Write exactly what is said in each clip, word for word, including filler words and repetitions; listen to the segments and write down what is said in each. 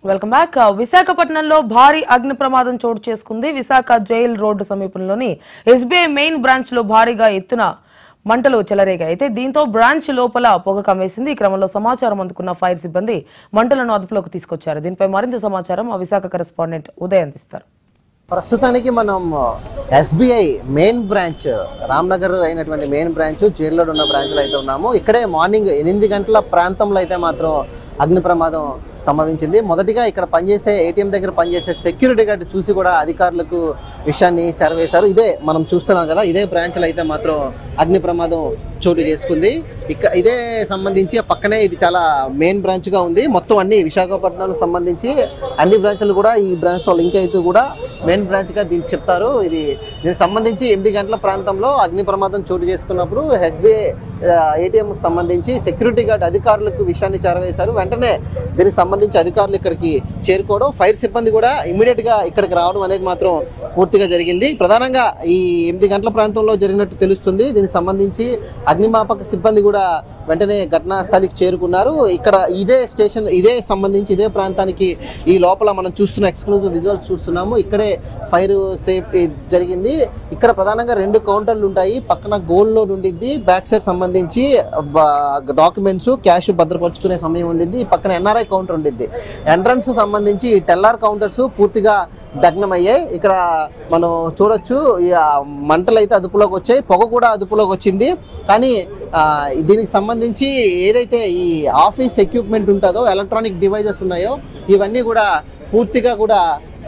Welcome back. విశాఖపట్నంలో భారీ అగ్ని ప్రమాదం చోటు చేసుకుంది. విశాఖ జైల్ రోడ్డు సమీపంలోని ఎస్బీఐ మెయిన్ బ్రాంచ్ లో భారీగా ఎత్తున మంటలు చెలరేగాయి. అయితే దీంతో బ్రాంచ్ లోపల పొగ కమ్మేసింది. ఈ క్రమంలో సమాచారం అందుకున్న ఫైర్ సిబ్బంది మంటలను అదుపులోకి తీసుకొచ్చారు. దీనిపై మరింత సమాచారం మా విశాఖ కరెస్పాండెంట్ ఉదయ్ అందిస్తారు. ప్రస్తుతానికి మనం ఎస్బీఐ మెయిన్ బ్రాంచ్ రామ్నగర్ అయినటువంటి మెయిన్ బ్రాంచ్ జైల్లో ఉన్న బ్రాంచ్లో అయితే ఉన్నాము. ఇక్కడే మార్నింగ్ ఎనిమిది గంటల ప్రాంతంలో అయితే మాత్రం అగ్ని ప్రమాదం సంభవించింది. మొదటిగా ఇక్కడ పనిచేసే ఏటీఎం దగ్గర పనిచేసే సెక్యూరిటీ గార్డ్ చూసి కూడా అధికారులకు విషయాన్ని చేరవేశారు. ఇదే మనం చూస్తున్నాం కదా, ఇదే బ్రాంచ్లో అయితే మాత్రం అగ్ని ప్రమాదం చోటు చేసుకుంది. ఇక ఇదే సంబంధించి పక్కనే ఇది చాలా మెయిన్ బ్రాంచ్గా ఉంది. మొత్తం అన్ని విశాఖపట్నానికి సంబంధించి అన్ని బ్రాంచ్లు కూడా ఈ బ్రాంచ్తో లింక్ అయితే కూడా మెయిన్ బ్రాంచ్గా దీనికి చెప్తారు. ఇది దీనికి సంబంధించి ఎనిమిది గంటల ప్రాంతంలో అగ్ని ప్రమాదం చోటు చేసుకున్నప్పుడు ఎస్బీఐ ఏటీఎం సంబంధించి సెక్యూరిటీ గార్డ్ అధికారులకు విషయాన్ని చేరవేశారు. వెంటనే దీనికి సంబంధించి అధికారులు ఇక్కడికి చేరుకోవడం, ఫైర్ సిబ్బంది కూడా ఇమ్మీడియట్ గా ఇక్కడికి రావడం అనేది మాత్రం పూర్తిగా జరిగింది. ప్రధానంగా ఈ ఎనిమిది గంటల ప్రాంతంలో జరిగినట్టు తెలుస్తుంది. దీనికి సంబంధించి అగ్నిమాపక సిబ్బంది కూడా వెంటనే ఘటనా స్థలికి చేరుకున్నారు. ఇక్కడ ఇదే స్టేషన్ ఇదే సంబంధించి ఇదే ప్రాంతానికి ఈ లోపల మనం చూస్తున్న ఎక్స్క్లూజివ్ విజువల్స్ చూస్తున్నాము. ఇక్కడే ఫైర్ సేఫ్టీ జరిగింది. ఇక్కడ ప్రధానంగా రెండు కౌంటర్లు ఉంటాయి. పక్కన గోల్డ్ లోన్ ఉండిద్ది, బ్యాక్ సైడ్ సంబంధించి డాక్యుమెంట్స్ క్యాష్ భద్రపరుచుకునే సమయం ఉండిద్ది. పక్కన ఎన్ఆర్ఐ కౌంటర్ ఉండిద్ది. ఎంట్రన్స్ సంబంధించి టెల్లార్ కౌంటర్స్ పూర్తిగా దగ్నమయ్యాయి. ఇక్కడ మనం చూడొచ్చు మంటలు అయితే అదుపులోకి వచ్చాయి, పొగ కూడా అదుపులోకి వచ్చింది. కానీ దీనికి సంబంధించి ఏదైతే ఈ ఆఫీస్ ఎక్విప్మెంట్ ఉంటుందో, ఎలక్ట్రానిక్ డివైజెస్ ఉన్నాయో, ఇవన్నీ కూడా పూర్తిగా కూడా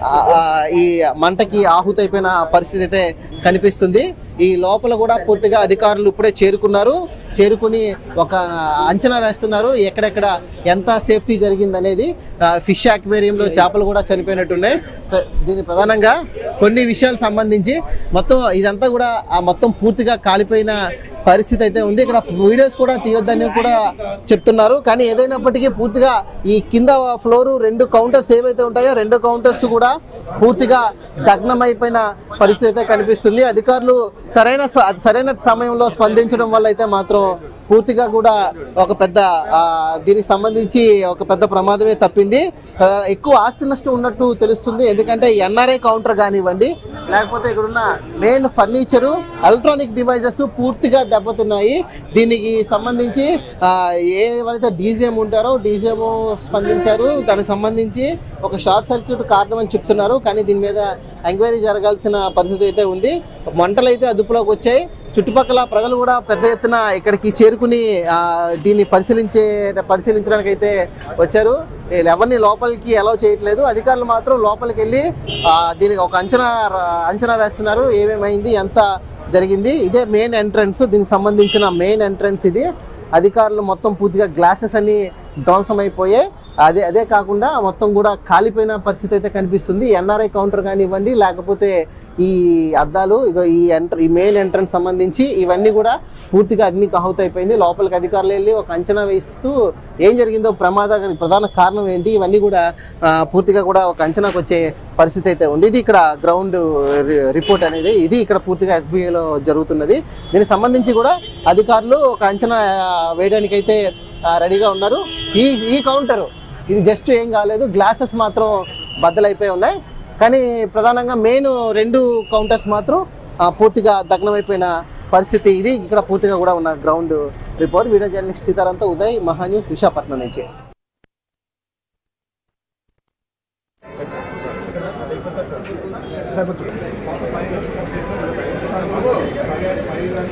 ఈ మంటకి ఆహుతైపోయిన పరిస్థితి అయితే కనిపిస్తుంది. ఈ లోపల కూడా పూర్తిగా అధికారులు ఇప్పుడే చేరుకున్నారు. చేరుకుని ఒక అంచనా వేస్తున్నారు ఎక్కడెక్కడ ఎంత సేఫ్టీ జరిగింది అనేది. ఫిష్ అక్వేరియంలో చేపలు కూడా చనిపోయినట్టున్నాయి. దీని ప్రధానంగా కొన్ని విషయాలకు సంబంధించి మొత్తం ఇదంతా కూడా మొత్తం పూర్తిగా కాలిపోయిన పరిస్థితి అయితే ఉంది. ఇక్కడ వీడియోస్ కూడా తీయొద్దని కూడా చెప్తున్నారు. కానీ ఏదైనప్పటికీ పూర్తిగా ఈ కింద ఫ్లోరు రెండు కౌంటర్స్ ఏవైతే ఉంటాయో రెండు కౌంటర్స్ కూడా పూర్తిగా దగ్నమైపోయిన పరిస్థితి అయితే కనిపిస్తుంది. అధికారులు సరైన సరైన సమయంలో స్పందించడం వల్ల అయితే మాత్రం పూర్తిగా కూడా ఒక పెద్ద దీనికి సంబంధించి ఒక పెద్ద ప్రమాదమే తప్పింది. ఎక్కువ ఆస్తి నష్టం ఉన్నట్టు తెలుస్తుంది. ఎందుకంటే ఎన్ఆర్ఐ కౌంటర్ కానివ్వండి, లేకపోతే ఇక్కడున్న మెయిన్ ఫర్నిచరు, ఎలక్ట్రానిక్ డివైజెస్ పూర్తిగా దెబ్బతిన్నాయి. దీనికి సంబంధించి ఏవైతే డీజీఎం ఉంటారో డీజీఎం స్పందించారు. దానికి సంబంధించి ఒక షార్ట్ సర్క్యూట్ కారణం అని చెప్తున్నారు. కానీ దీని మీద ఎంక్వైరీ జరగాల్సిన పరిస్థితి అయితే ఉంది. మంటలు అయితే అదుపులోకి వచ్చాయి. చుట్టుపక్కల ప్రజలు కూడా పెద్ద ఎత్తున ఇక్కడికి చేరుకుని దీన్ని పరిశీలించే పరిశీలించడానికి అయితే వచ్చారు. ఎవరిని లోపలికి అలౌ చేయట్లేదు. అధికారులు మాత్రం లోపలికి వెళ్ళి దీనికి ఒక అంచనా అంచనా వేస్తున్నారు. ఏమేమైంది, ఎంత జరిగింది. ఇదే మెయిన్ ఎంట్రన్స్, దీనికి సంబంధించిన మెయిన్ ఎంట్రన్స్ ఇది. అధికారులు మొత్తం పూర్తిగా గ్లాసెస్ అన్ని ధ్వంసమైపోయాయి. అదే అదే కాకుండా మొత్తం కూడా కాలిపోయిన పరిస్థితి అయితే కనిపిస్తుంది. ఎన్ఆర్ఐ కౌంటర్ కానివ్వండి, లేకపోతే ఈ అద్దాలు, ఇక ఈ ఎంట్ర ఈ మెయిన్ ఎంట్రన్స్ సంబంధించి ఇవన్నీ కూడా పూర్తిగా అగ్నికి ఆహుతైపోయింది. లోపలికి అధికారులు వెళ్ళి ఒక అంచనా వేస్తూ ఏం జరిగిందో, ప్రమాదానికి ప్రధాన కారణం ఏంటి, ఇవన్నీ కూడా పూర్తిగా కూడా ఒక అంచనాకు వచ్చే పరిస్థితి అయితే ఉంది. ఇది ఇక్కడ గ్రౌండ్ రిపోర్ట్ అనేది ఇది ఇక్కడ పూర్తిగా ఎస్బీఐలో జరుగుతున్నది. దీనికి సంబంధించి కూడా అధికారులు ఒక అంచనా వేయడానికైతే రెడీగా ఉన్నారు. ఈ ఈ కౌంటరు ఇది జస్ట్ ఏం కాలేదు, గ్లాసెస్ మాత్రం బద్దలైపోయి ఉన్నాయి. కానీ ప్రధానంగా మెయిన్ రెండు కౌంటర్స్ మాత్రం పూర్తిగా దగ్నమైపోయిన పరిస్థితి. ఇది ఇక్కడ పూర్తిగా కూడా ఉన్న గ్రౌండ్ రిపోర్ట్. వీడియో జర్నలిస్ట్ సీతారాంతో ఉదయ్, మహా న్యూస్, విశాఖపట్నం నుంచి. Saya